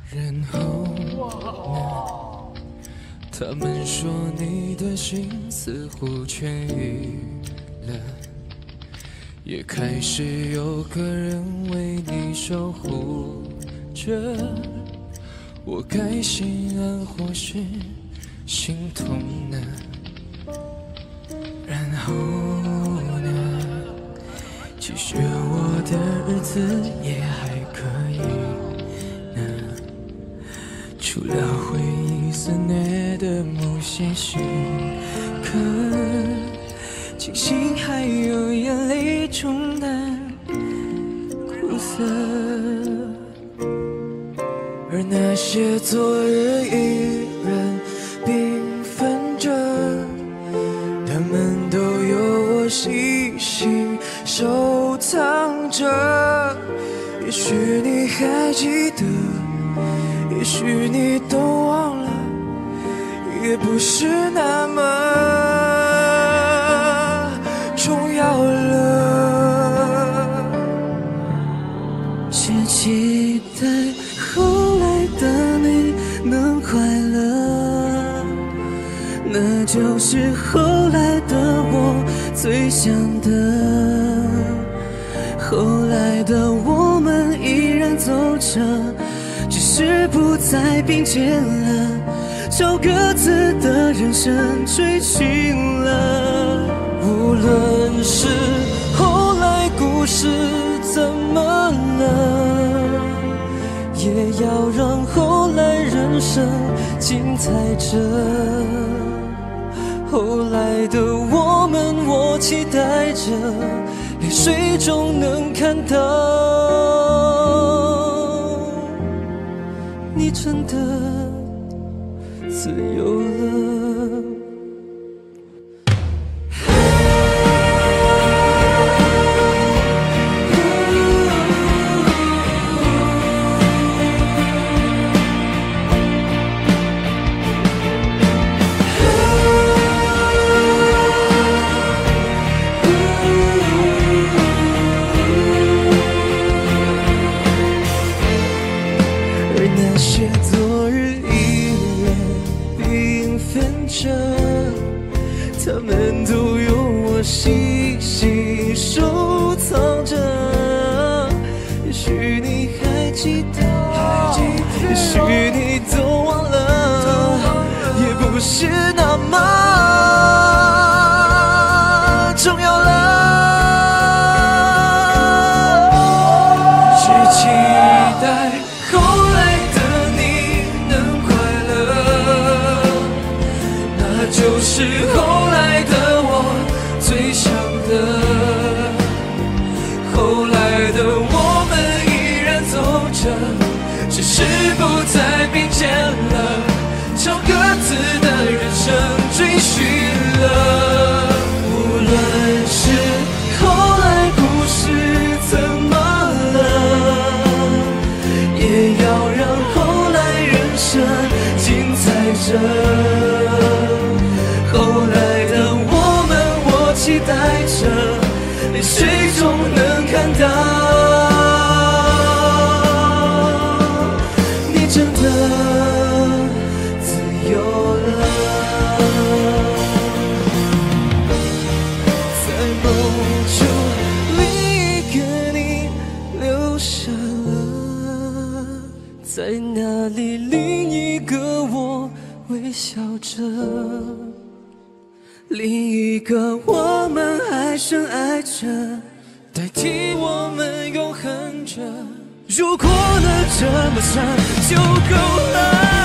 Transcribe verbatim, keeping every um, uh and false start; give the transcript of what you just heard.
然后呢？他们说你的心似乎痊愈了，也开始有个人为你守护着。我该心安或是心痛呢？然后呢？其实我的日子也还可以呢，除了回忆肆虐的某些时刻，庆幸还有眼泪冲淡苦涩，而那些昨日依然缤纷着，他们都有我细心收藏着。也许你还记得，也许你都忘了，也不是那么重要了。 只期待后来的你能快乐，那就是后来的我最想的。后来的我们依然走着，只是不再并肩了，朝各自的人生追寻了。 无论是后来故事怎么了，也要让后来人生精彩着。后来的我们，我期待着，泪水中能看到你真的自由了。那些昨日依然缤纷着，他们都有我细心收藏着。也许你还记得，也许你都忘了，也不是那么重要了。只期待后来就是后来的我最想的。后来的我们依然走着，只是不再并肩了，朝各自的人生追寻了。无论是后来故事怎么了，也要让后来人生精彩着。期待着，泪水中能看到你真的自由了。在梦中，另一个你留下了，在那里另一个我微笑着。另一个我们还深爱着，代替我们永恒着。如果能这么长就够了。